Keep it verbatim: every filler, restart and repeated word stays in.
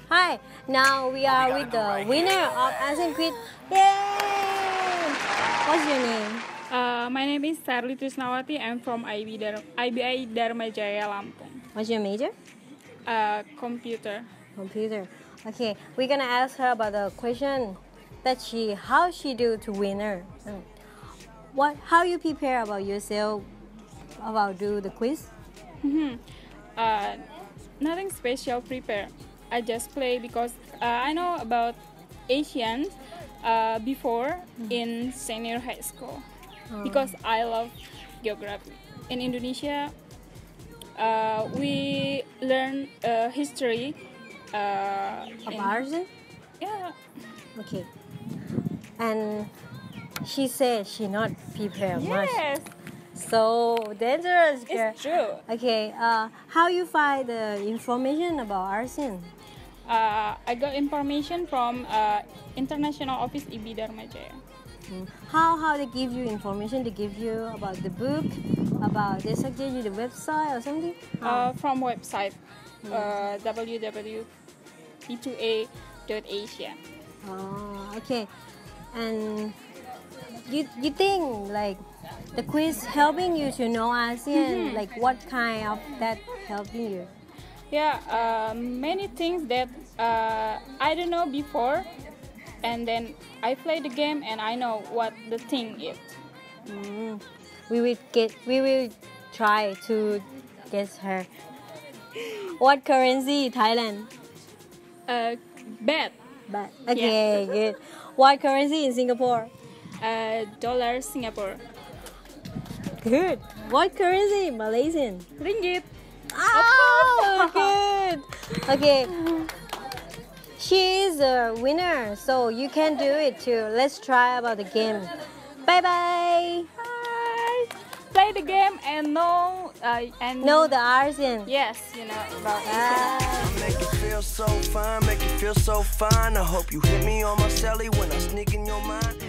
Hi, now we are with the winner of ASEAN quiz. Yay! What's your name? Uh, my name is Sherli Triswawati. I'm from I B Dar- I B I Darmajaya, Lampung. What's your major? Uh, computer. Computer. Okay, we're gonna ask her about the question that she how she do to winner. Mm. What how you prepare about yourself about do the quiz? Mm-hmm. Uh, nothing special prepare. I just play because uh, I know about Asians uh, before mm-hmm. in senior high school oh. because I love geography. In Indonesia, uh, we learn uh, history. Uh, of ASEAN? Yeah. Okay. And she said she not prepared yes. much. So dangerous, girl. It's true. Okay. Uh, how you find the information about ASEAN? Uh, I got information from uh, International Office I B Darmajaya. Mm. How how they give you information? They give you about the book, about they suggest you the website or something? Uh, from website mm. uh, w w w dot i two a dot asia. Oh, okay. And you you think like the quiz helping you to know ASEAN? Mm-hmm. Like what kind of that helping you? Yeah, uh, many things that uh, I don't know before, and then I play the game and I know what the thing is. Mm. We will get. We will try to guess her. What currency? Thailand. Uh, bad. Bad. Okay, yeah. Good. What currency in Singapore? Uh, dollar Singapore. Good. What currency? Malaysian. Ringgit. Oh, good. Okay. She is a winner, so you can do it too. Let's try about the game. Bye bye. Bye. Play the game and know uh, and know the ASEAN. Yes, you know about ASEAN. Make you feel so fine, make you feel so fine. I hope you hit me on my celly when I sneak in your mind.